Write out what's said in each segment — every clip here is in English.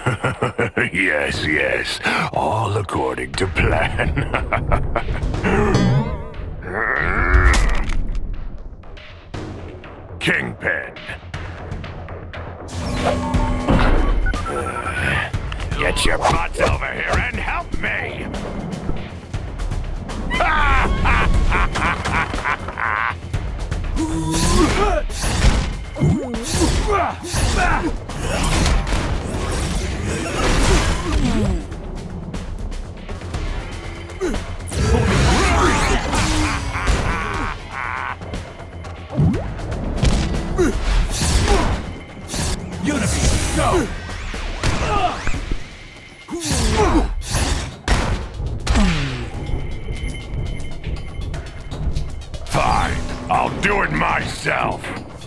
Yes, yes. All according to plan. Kingpin. Get your butts over here and help me! Unity, go! Fine, I'll do it myself.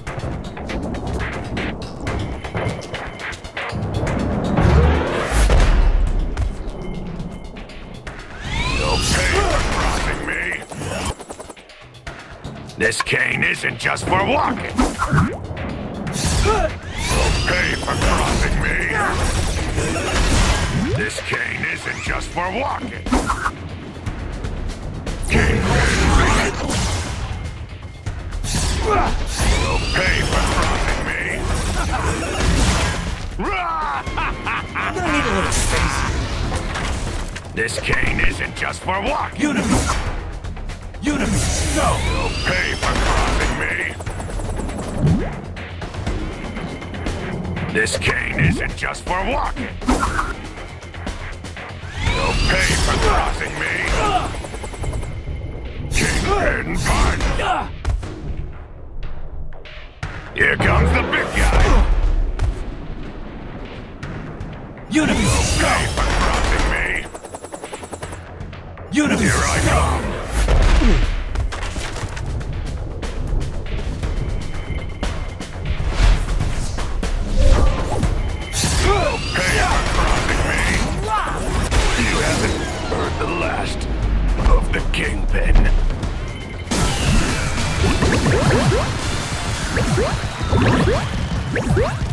You'll pay for crossing me. This cane isn't just for walking. You'll pay for crossing me. This cane isn't just for walking. You'll pay for crossing me. I'm gonna need a little space. This cane isn't just for walking. Unity! Unity, go! You'll pay for crossing me. This cane isn't just for walking. You'll pay for crossing me. Kingpin punch! Here comes the big guy! Unity, You'll go! pay for crossing me. Unity, Here I come! You'll pay for crossing me. You haven't heard the last of the Kingpin. What?